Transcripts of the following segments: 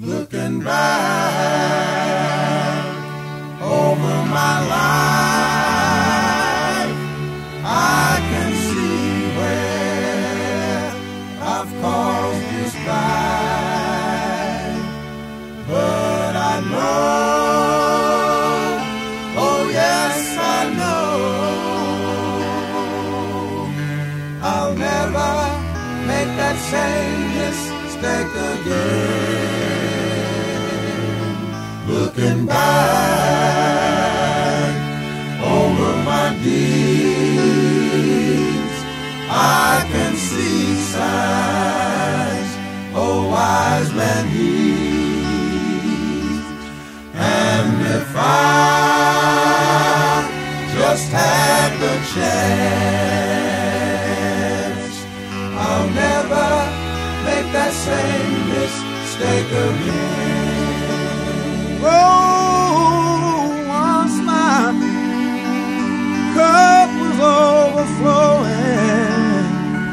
Looking back over my life, I can see where I've caused you strife. But I know, oh yes I know, I'll never make that same mistake again. Looking back over my deeds, I can see signs, oh wise man heeds. And if I just had the chance, I'll never make that same mistake again. Oh, once my cup was overflowing,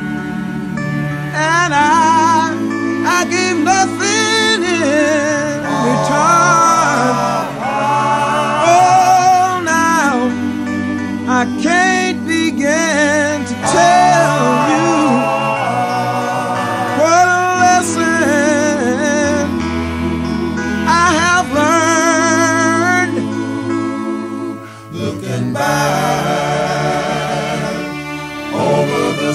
and I gave nothing in return. Oh, now I can't begin to tell you what a lesson I have learned. Looking back over the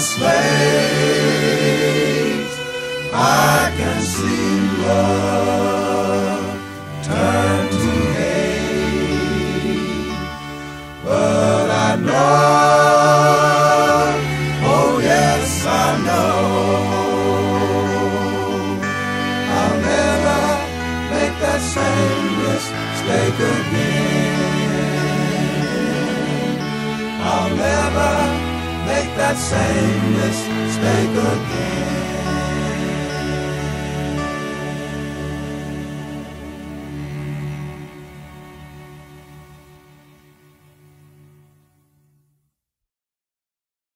slaves, I can see love turn to hate. But I know, oh yes I know, I'll never make that same mistake again. I'll never make that same mistake again.